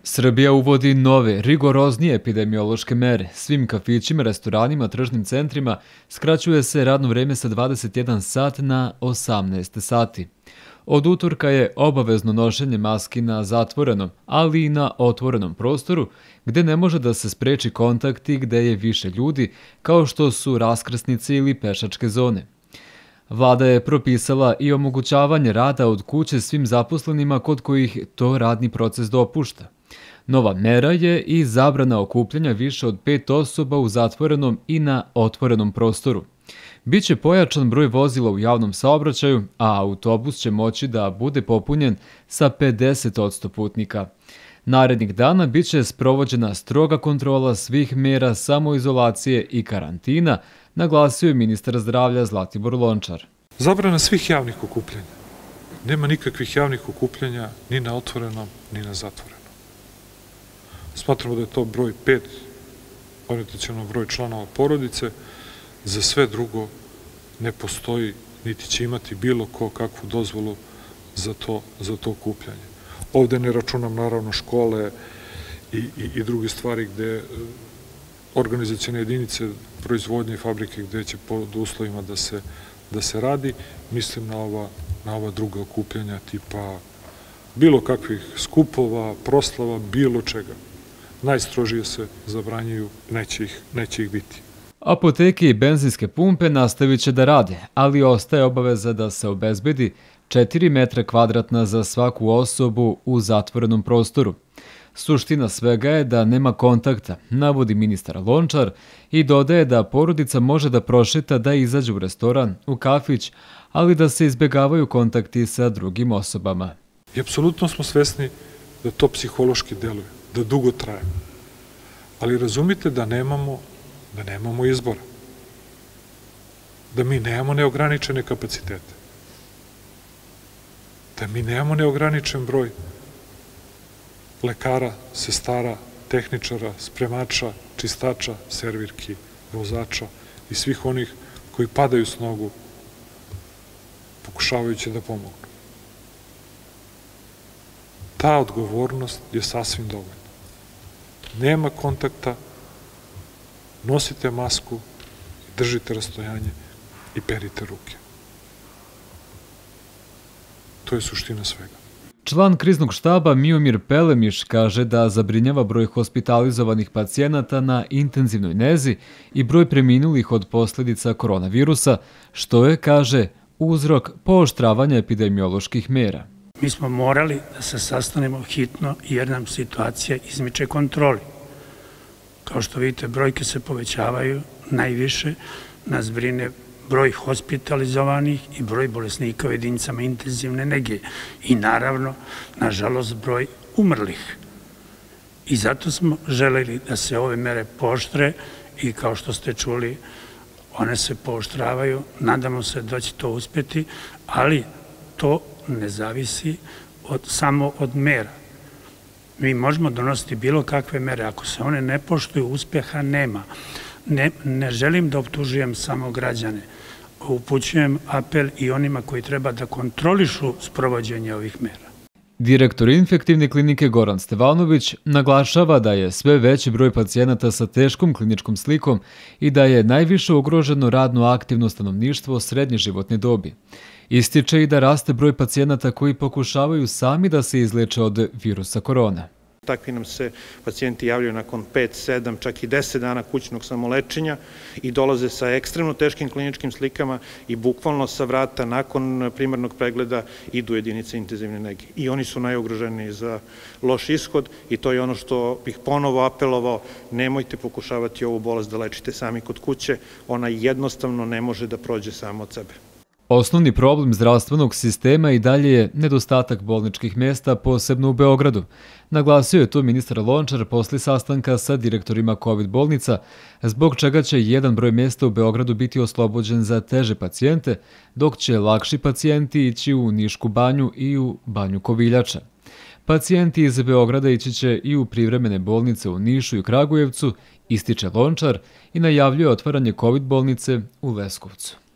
Srbija uvodi nove, rigoroznije epidemiološke mere. Svim kafićima, restoranima, tržnim centrima skraćuje se radno vreme sa 21 sat na 18 sati. Od utorka je obavezno nošenje maski na zatvorenom, ali i na otvorenom prostoru, gde ne može da se spreči kontakt i gde je više ljudi, kao što su raskrsnice ili pešačke zone. Vlada je propisala i omogućavanje rada od kuće svim zaposlenima kod kojih to radni proces dopušta. Nova mera je i zabrana okupljanja više od 5 osoba u zatvorenom i na otvorenom prostoru. Biće pojačan broj vozila u javnom saobraćaju, a autobus će moći da bude popunjen sa 50% putnika. Narednih dana biće sprovođena stroga kontrola svih mera samoizolacije i karantina, naglasio je ministar zdravlja Zlatibor Lončar. Zabrana svih javnih okupljanja. Nema nikakvih javnih okupljanja ni na otvorenom, ni na zatvorenom. Smatramo da je to broj 5, orijentaciono broj članova porodice. Za sve drugo ne postoji, niti će imati bilo ko kakvu dozvolu za to okupljanje. Ovde ne računam naravno škole i druge stvari gde organizacione jedinice, proizvodnje i fabrike gde će pod uslovima da se radi. Mislim na ova druga okupljanja tipa bilo kakvih skupova, proslava, bilo čega. Najstrožije se zabranjuju, neće ih biti. Apoteke i benzinske pumpe nastavit će da rade, ali ostaje obaveza da se obezbedi 4 metra kvadratna za svaku osobu u zatvorenom prostoru. Suština svega je da nema kontakta, navodi ministar Lončar i dodaje da porodica može da prošeta da izađe u restoran, u kafić, ali da se izbegavaju kontakti sa drugim osobama. I apsolutno smo svesni da to psihološki deluje, da dugo traje. Ali razumite da nemamo izbora. Da mi nemamo neograničene kapacitete. Da mi nemamo neograničen broj lekara, sestara, tehničara, spremača, čistača, servirki, vozača i svih onih koji padaju s nogu pokušavajući da pomognu. Ta odgovornost je sasvim dovoljna. Nema kontakta, nosite masku, držite rastojanje i perite ruke. To je suština svega. Član kriznog štaba Miomir Pelemiš kaže da zabrinjava broj hospitalizovanih pacijenata na intenzivnoj nezi i broj preminulih od posledica koronavirusa, što je, kaže, uzrok pooštravanja epidemioloških mera. Mi smo morali da se sastanemo hitno jer nam situacija izmiče kontroli. Kao što vidite, brojke se povećavaju, najviše nas brine broj hospitalizovanih i broj bolesnika u jedinicama intenzivne nege i naravno, nažalost, broj umrlih. I zato smo želeli da se ove mere pooštre i kao što ste čuli, one se pooštravaju, nadamo se da će to uspeti, ali to ne zavisi samo od mera. Mi možemo donositi bilo kakve mere, ako se one ne poštuju, uspeha nema. Ne želim da optužujem samo građane, upućujem apel i onima koji treba da kontrolišu sprovođenje ovih mera. Direktor infektivne klinike Goran Stevanović naglašava da je sve veći broj pacijenata sa teškom kliničkom slikom i da je najviše ugroženo radno aktivno stanovništvo srednje životne dobi. Ističe i da raste broj pacijenata koji pokušavaju sami da se izleče od virusa korona. Takvi nam se pacijenti javljaju nakon 5, 7, čak i 10 dana kućnog samolečenja i dolaze sa ekstremno teškim kliničkim slikama i bukvalno sa vrata nakon primarnog pregleda idu u jedinice intenzivne nege. I oni su najugroženiji za loš ishod i to je ono što bih ponovo apelovao, nemojte pokušavati ovu bolest da lečite sami kod kuće, ona jednostavno ne može da prođe samo od sebe. Osnovni problem zdravstvenog sistema i dalje je nedostatak bolničkih mesta, posebno u Beogradu. Naglasio je to ministar Lončar posle sastanka sa direktorima COVID bolnica, zbog čega će jedan broj mesta u Beogradu biti oslobođen za teže pacijente, dok će lakši pacijenti ići u Nišku banju i u Banju Koviljača. Pacijenti iz Beograda ići će i u privremene bolnice u Nišu i Kragujevcu, ističe Lončar i najavljuje otvaranje COVID bolnice u Leskovcu.